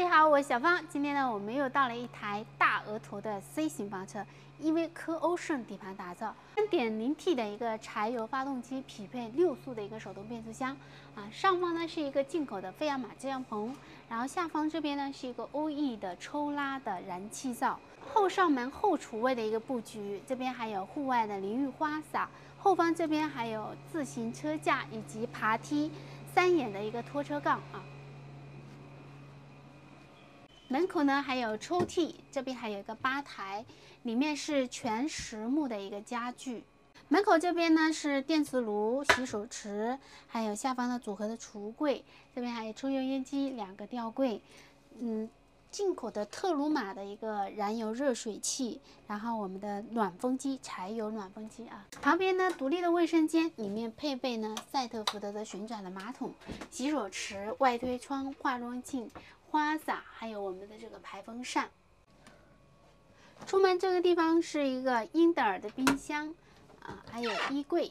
位好，我是小芳。今天呢，我们又到了一台大额头的 C 型房车，EV Ocean 底盘打造，3.0T 的一个柴油发动机，匹配6速的一个手动变速箱。上方呢是一个进口的飞扬马遮阳棚，然后下方这边呢是一个欧翼的抽拉的燃气灶，后上门后厨卫的一个布局，这边还有户外的淋浴花洒，后方这边还有自行车架以及爬梯3眼的一个拖车杠啊。 门口呢还有抽屉，这边还有一个吧台，里面是全实木的一个家具。门口这边呢是电磁炉、洗手池，还有下方的组合的橱柜，这边还有抽油烟机2个吊柜，进口的特鲁玛的一个燃油热水器，然后我们的暖风机，柴油暖风机啊。旁边呢独立的卫生间，里面配备呢赛特福德的旋转的马桶、洗手池、外推窗、化妆镜。 花洒，还有我们的这个排风扇。出门这个地方是一个英特尔的冰箱，还有衣柜。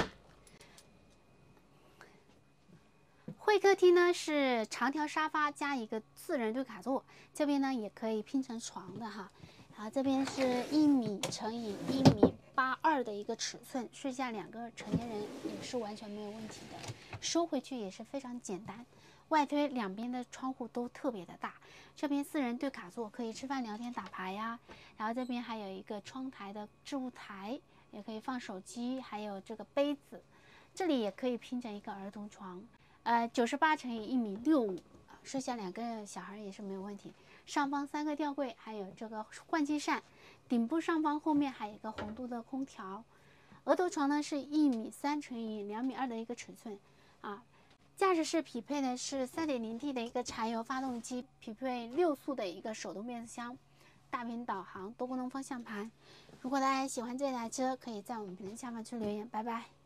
会客厅呢是长条沙发加一个4人对卡座，这边呢也可以拼成床的哈。然后这边是1米乘以1.82米的一个尺寸，睡下2个成年人也是完全没有问题的，收回去也是非常简单。 外推两边的窗户都特别的大，这边4人对卡座可以吃饭、聊天、打牌呀。然后这边还有一个窗台的置物台，也可以放手机，还有这个杯子。这里也可以拼成一个儿童床，98乘以1.65米，睡下2个小孩也是没有问题。上方3个吊柜，还有这个换气扇，顶部上方后面还有一个红度的空调。额头床呢是1.3米乘以2.2米的一个尺寸，驾驶室匹配的是3.0T 的一个柴油发动机，匹配6速的一个手动变速箱，大屏导航、多功能方向盘。如果大家喜欢这台车，可以在我们评论下方去留言。拜拜。